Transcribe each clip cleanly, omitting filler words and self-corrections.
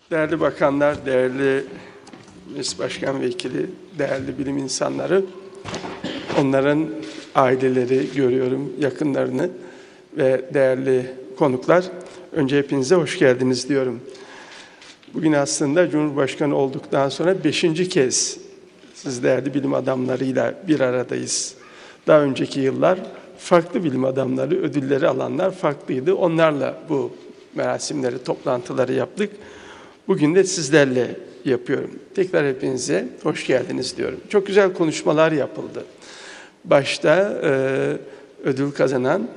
Değerli bakanlar, değerli meclis başkan vekili, değerli bilim insanları, onların aileleri görüyorum, yakınlarını ve değerli konuklar. Önce hepinize hoş geldiniz diyorum. Bugün aslında Cumhurbaşkanı olduktan sonra 5. kez siz değerli bilim adamlarıyla bir aradayız. Daha önceki yıllar farklı bilim adamları, ödülleri alanlar farklıydı. Onlarla bu merasimleri, toplantıları yaptık. Bugün de sizlerle yapıyorum. Tekrar hepinize hoş geldiniz diyorum. Çok güzel konuşmalar yapıldı. Başta ödül kazanan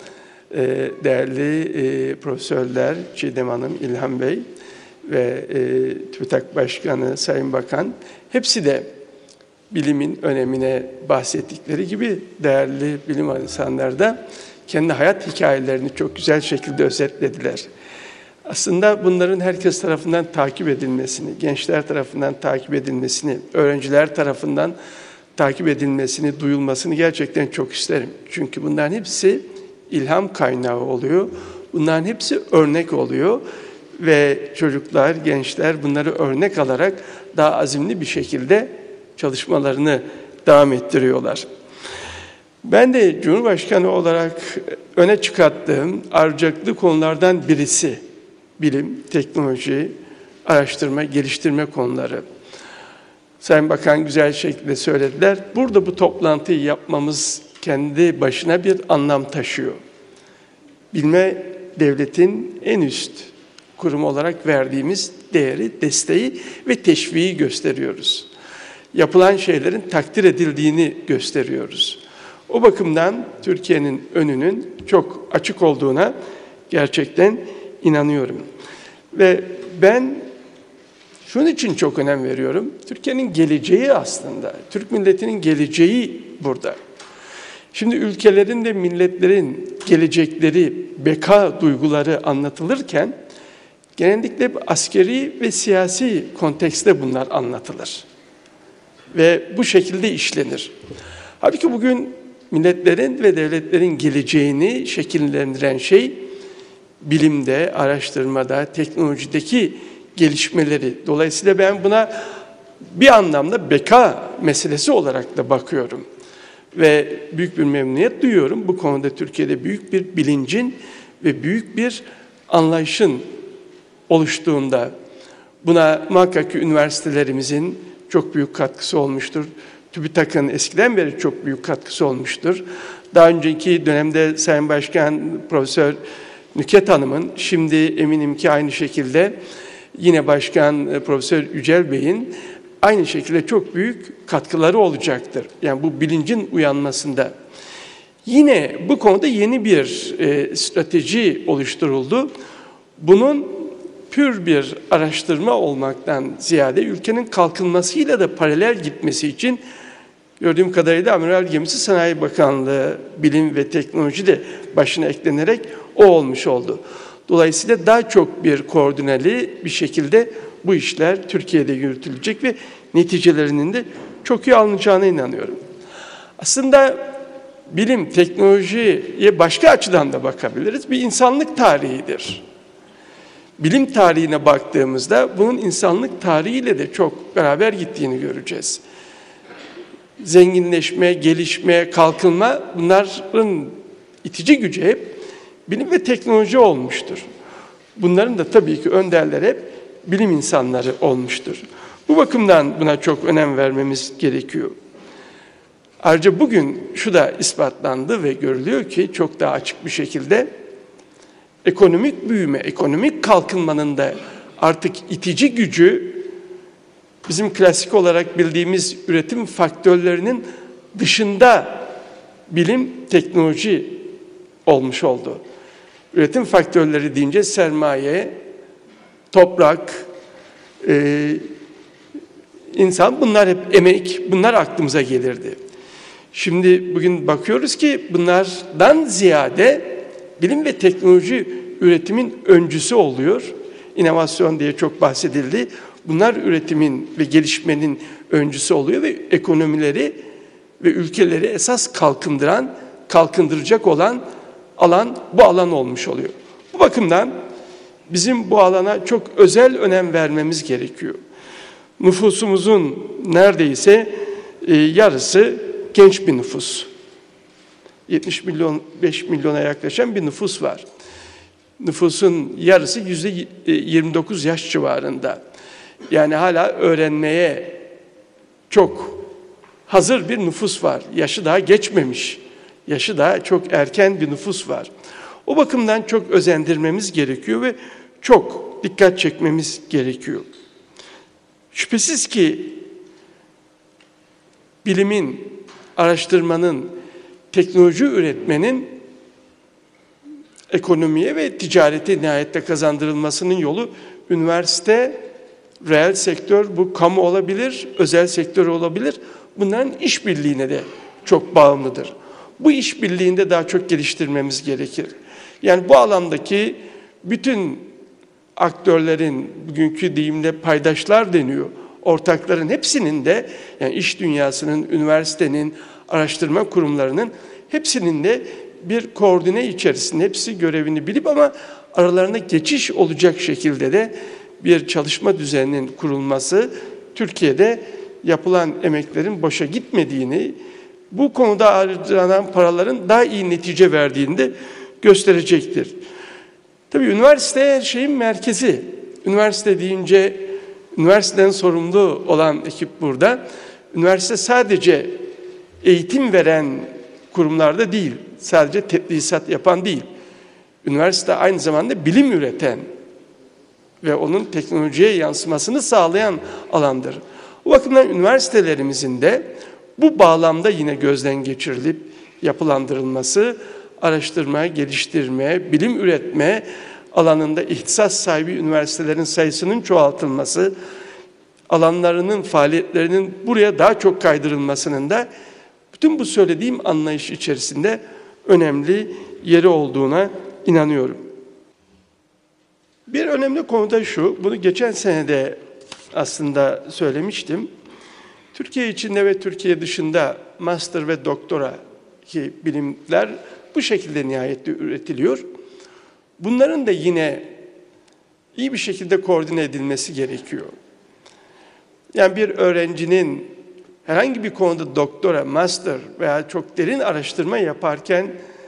değerli profesörler Çiğdem Hanım, İlhan Bey ve TÜBİTAK Başkanı Sayın Bakan, hepsi de bilimin önemine bahsettikleri gibi değerli bilim insanları da kendi hayat hikayelerini çok güzel şekilde özetlediler. Aslında bunların herkes tarafından takip edilmesini, gençler tarafından takip edilmesini, öğrenciler tarafından takip edilmesini, duyulmasını gerçekten çok isterim. Çünkü bunların hepsi ilham kaynağı oluyor. Bunların hepsi örnek oluyor ve çocuklar, gençler bunları örnek alarak daha azimli bir şekilde çalışmalarını devam ettiriyorlar. Ben de Cumhurbaşkanı olarak öne çıkarttığım arcaklı konulardan birisi bilim, teknoloji, araştırma, geliştirme konuları. Sayın Bakan güzel şekilde söylediler. Burada bu toplantıyı yapmamız kendi başına bir anlam taşıyor. Bilme devletin en üst kurum olarak verdiğimiz değeri, desteği ve teşviği gösteriyoruz. Yapılan şeylerin takdir edildiğini gösteriyoruz. O bakımdan Türkiye'nin önünün çok açık olduğuna gerçekten inanıyorum. Ve ben şunun için çok önem veriyorum. Türkiye'nin geleceği aslında, Türk milletinin geleceği burada. Şimdi ülkelerin de milletlerin gelecekleri, beka duyguları anlatılırken genellikle askeri ve siyasi kontekste bunlar anlatılır. Ve bu şekilde işlenir. Halbuki bugün milletlerin ve devletlerin geleceğini şekillendiren şey bilimde, araştırmada, teknolojideki gelişmeleri. Dolayısıyla ben buna bir anlamda beka meselesi olarak da bakıyorum. Ve büyük bir memnuniyet duyuyorum. Bu konuda Türkiye'de büyük bir bilincin ve büyük bir anlayışın oluştuğunda. Buna muhakkak ki üniversitelerimizin çok büyük katkısı olmuştur. TÜBİTAK'ın eskiden beri çok büyük katkısı olmuştur. Daha önceki dönemde Sayın Başkan Profesör Nükhet Hanım'ın, şimdi eminim ki aynı şekilde yine Başkan Profesör Yücel Bey'in aynı şekilde çok büyük katkıları olacaktır. Yani bu bilincin uyanmasında. Yine bu konuda yeni bir strateji oluşturuldu. Bunun pür bir araştırma olmaktan ziyade ülkenin kalkınmasıyla da paralel gitmesi için gördüğüm kadarıyla Amiral Gemisi Sanayi Bakanlığı, Bilim ve Teknoloji de başına eklenerek o olmuş oldu. Dolayısıyla daha çok bir koordineli bir şekilde bu işler Türkiye'de yürütülecek ve neticelerinin de çok iyi alınacağına inanıyorum. Aslında bilim, teknolojiye başka açıdan da bakabiliriz. Bir insanlık tarihidir. Bilim tarihine baktığımızda bunun insanlık tarihiyle de çok beraber gittiğini göreceğiz. Zenginleşme, gelişme, kalkınma, bunların itici gücü hep bilim ve teknoloji olmuştur. Bunların da tabii ki önderleri hep bilim insanları olmuştur. Bu bakımdan buna çok önem vermemiz gerekiyor. Ayrıca bugün şu da ispatlandı ve görülüyor ki çok daha açık bir şekilde ekonomik büyüme, ekonomik kalkınmanın da artık itici gücü bizim klasik olarak bildiğimiz üretim faktörlerinin dışında bilim, teknoloji olmuş oldu. Üretim faktörleri deyince sermaye, toprak, insan, bunlar hep emek, bunlar aklımıza gelirdi. Şimdi bugün bakıyoruz ki bunlardan ziyade bilim ve teknoloji üretimin öncüsü oluyor. İnovasyon diye çok bahsedildi. Bunlar üretimin ve gelişmenin öncüsü oluyor ve ekonomileri ve ülkeleri esas kalkındıracak olan alan bu alan olmuş oluyor. Bu bakımdan bizim bu alana çok özel önem vermemiz gerekiyor. Nüfusumuzun neredeyse yarısı genç bir nüfus. 75 milyona yaklaşan bir nüfus var. Nüfusun yarısı %29 yaş civarında. Yani hala öğrenmeye çok hazır bir nüfus var. Yaşı daha geçmemiş. Yaşı daha çok erken bir nüfus var. O bakımdan çok özendirmemiz gerekiyor ve çok dikkat çekmemiz gerekiyor. Şüphesiz ki bilimin, araştırmanın, teknoloji üretmenin ekonomiye ve ticarete nihayette kazandırılmasının yolu üniversite, reel sektör, bu kamu olabilir, özel sektör olabilir. Bunların işbirliğine de çok bağımlıdır. Bu işbirliğinde daha çok geliştirmemiz gerekir. Yani bu alandaki bütün aktörlerin, bugünkü deyimle paydaşlar deniyor, ortakların hepsinin de, yani iş dünyasının, üniversitenin, araştırma kurumlarının hepsinin de bir koordine içerisinde, hepsi görevini bilip ama aralarında geçiş olacak şekilde de bir çalışma düzeninin kurulması, Türkiye'de yapılan emeklerin boşa gitmediğini, bu konuda harcanan paraların daha iyi netice verdiğini de gösterecektir. Tabii üniversite her şeyin merkezi. Üniversite deyince, üniversiteden sorumlu olan ekip burada. Üniversite sadece eğitim veren kurumlarda değil, sadece tedrisat yapan değil. Üniversite aynı zamanda bilim üreten ve onun teknolojiye yansımasını sağlayan alandır. Bu bakımdan üniversitelerimizin de bu bağlamda yine gözden geçirilip yapılandırılması, araştırma, geliştirme, bilim üretme alanında ihtisas sahibi üniversitelerin sayısının çoğaltılması, alanlarının, faaliyetlerinin buraya daha çok kaydırılmasının da bütün bu söylediğim anlayış içerisinde önemli yeri olduğuna inanıyorum. Bir önemli konu da şu, bunu geçen sene de aslında söylemiştim. Türkiye içinde ve Türkiye dışında master ve doktora ki bilimler bu şekilde nihayette üretiliyor. Bunların da yine iyi bir şekilde koordine edilmesi gerekiyor. Yani bir öğrencinin herhangi bir konuda doktora, master veya çok derin araştırma yaparken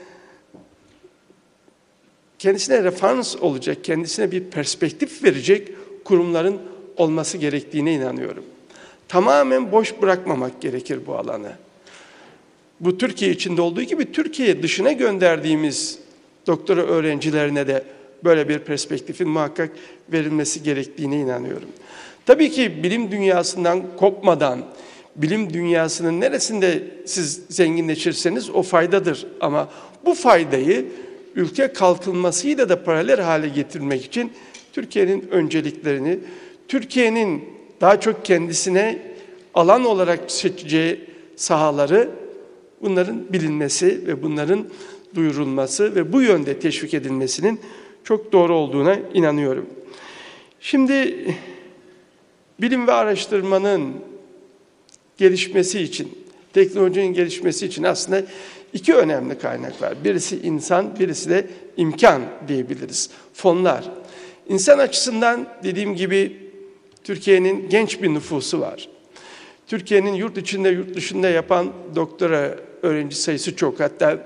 kendisine referans olacak, kendisine bir perspektif verecek kurumların olması gerektiğine inanıyorum. Tamamen boş bırakmamak gerekir bu alanı. Bu Türkiye içinde olduğu gibi Türkiye dışına gönderdiğimiz doktora öğrencilerine de böyle bir perspektifin muhakkak verilmesi gerektiğine inanıyorum. Tabii ki bilim dünyasından kopmadan, bilim dünyasının neresinde siz zenginleşirseniz o faydadır. Ama bu faydayı ülke kalkınmasıyla da paralel hale getirmek için Türkiye'nin önceliklerini, Türkiye'nin daha çok kendisine alan olarak seçeceği sahaları, bunların bilinmesi ve bunların duyurulması ve bu yönde teşvik edilmesinin çok doğru olduğuna inanıyorum. Şimdi bilim ve araştırmanın gelişmesi için, teknolojinin gelişmesi için aslında iki önemli kaynak var. Birisi insan, birisi de imkan diyebiliriz. Fonlar. İnsan açısından dediğim gibi Türkiye'nin genç bir nüfusu var. Türkiye'nin yurt içinde, yurt dışında yapan doktora öğrenci sayısı çok. Hatta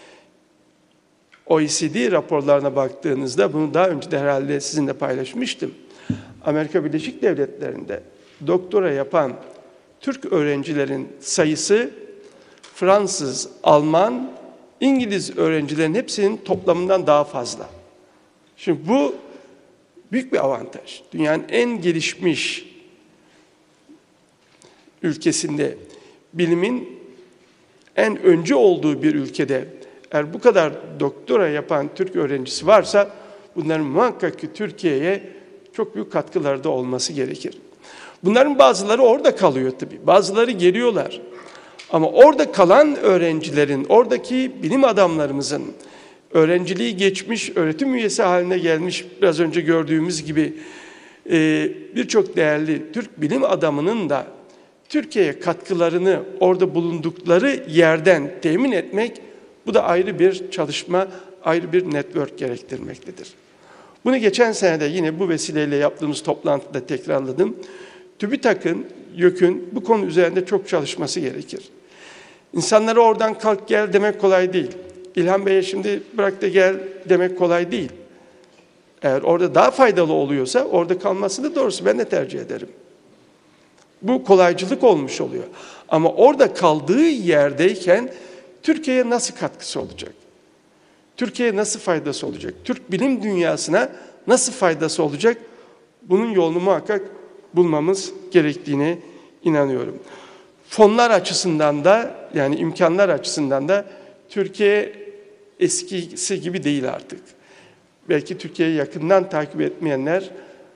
OECD raporlarına baktığınızda, bunu daha önce de herhalde sizinle paylaşmıştım. Amerika Birleşik Devletleri'nde doktora yapan Türk öğrencilerin sayısı Fransız, Alman, İngiliz öğrencilerin hepsinin toplamından daha fazla. Şimdi bu büyük bir avantaj. Dünyanın en gelişmiş ülkesinde, bilimin en öncü olduğu bir ülkede eğer bu kadar doktora yapan Türk öğrencisi varsa bunların muhakkak ki Türkiye'ye çok büyük katkıları da olması gerekir. Bunların bazıları orada kalıyor tabii. Bazıları geliyorlar. Ama orada kalan öğrencilerin, oradaki bilim adamlarımızın öğrenciliği geçmiş, öğretim üyesi haline gelmiş, biraz önce gördüğümüz gibi birçok değerli Türk bilim adamının da Türkiye'ye katkılarını orada bulundukları yerden temin etmek, bu da ayrı bir çalışma, ayrı bir network gerektirmektedir. Bunu geçen sene de yine bu vesileyle yaptığımız toplantıda tekrarladım. TÜBİTAK'ın, YÖK'ün bu konu üzerinde çok çalışması gerekir. İnsanlara oradan kalk gel demek kolay değil. İlhan Bey'e şimdi bırak da gel demek kolay değil. Eğer orada daha faydalı oluyorsa orada kalmasını doğrusu ben de tercih ederim. Bu kolaycılık olmuş oluyor. Ama orada kaldığı yerdeyken Türkiye'ye nasıl katkısı olacak? Türkiye'ye nasıl faydası olacak? Türk bilim dünyasına nasıl faydası olacak? Bunun yolunu muhakkak bulmamız gerektiğine inanıyorum. Fonlar açısından da yani imkanlar açısından da Türkiye eskisi gibi değil artık. Belki Türkiye'yi yakından takip etmeyenler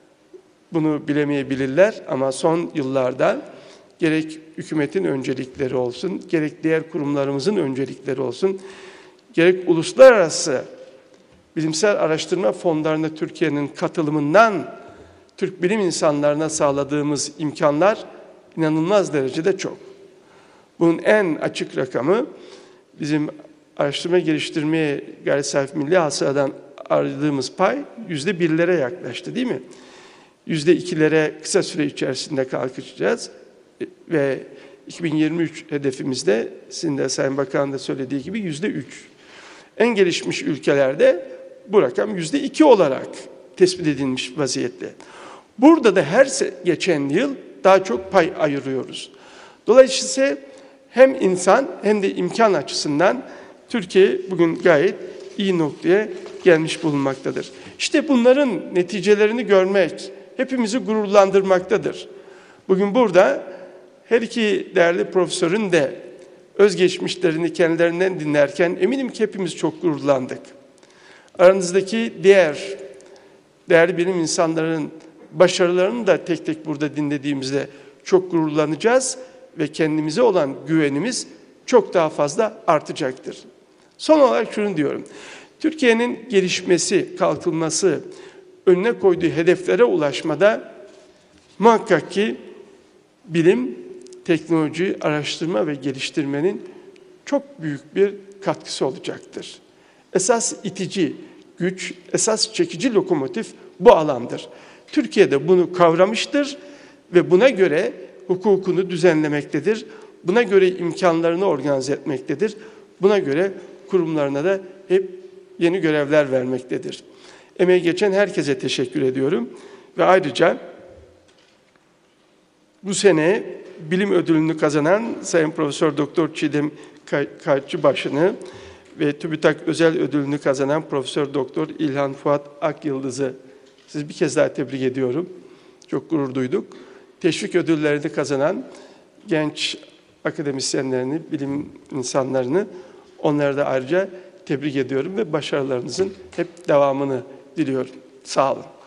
bunu bilemeyebilirler ama son yıllarda gerek hükümetin öncelikleri olsun, gerek diğer kurumlarımızın öncelikleri olsun, gerek uluslararası bilimsel araştırma fonlarına Türkiye'nin katılımından Türk bilim insanlarına sağladığımız imkanlar inanılmaz derecede çok. Bunun en açık rakamı bizim araştırma geliştirmeye gayri safi milli hasıladan aradığımız pay %1'lere yaklaştı değil mi? %2'lere kısa süre içerisinde kalkacağız ve 2023 hedefimizde sizin de Sayın Bakan da söylediği gibi %3. En gelişmiş ülkelerde bu rakam %2 olarak tespit edilmiş vaziyette. Burada da her geçen yıl daha çok pay ayırıyoruz. Dolayısıyla hem insan hem de imkan açısından Türkiye bugün gayet iyi noktaya gelmiş bulunmaktadır. İşte bunların neticelerini görmek hepimizi gururlandırmaktadır. Bugün burada her iki değerli profesörün de özgeçmişlerini kendilerinden dinlerken eminim ki hepimiz çok gururlandık. Aranızdaki diğer değerli bilim insanlarının başarılarını da tek tek burada dinlediğimizde çok gururlanacağız ve kendimize olan güvenimiz çok daha fazla artacaktır. Son olarak şunu diyorum. Türkiye'nin gelişmesi, kalkınması, önüne koyduğu hedeflere ulaşmada muhakkak ki bilim, teknoloji, araştırma ve geliştirmenin çok büyük bir katkısı olacaktır. Esas itici güç, esas çekici lokomotif bu alandır. Türkiye de bunu kavramıştır ve buna göre hukukunu düzenlemektedir. Buna göre imkanlarını organize etmektedir. Buna göre kurumlarına da hep yeni görevler vermektedir. Emeği geçen herkese teşekkür ediyorum ve ayrıca bu sene bilim ödülünü kazanan Sayın Profesör Doktor Çiğdem Kayıtçıbaşı'nı ve TÜBİTAK özel ödülünü kazanan Profesör Doktor İlhan Fuat Akyıldız'ı sizi bir kez daha tebrik ediyorum. Çok gurur duyduk. Teşvik ödüllerini kazanan genç akademisyenlerini, bilim insanlarını onları da ayrıca tebrik ediyorum ve başarılarınızın hep devamını diliyorum. Sağ olun.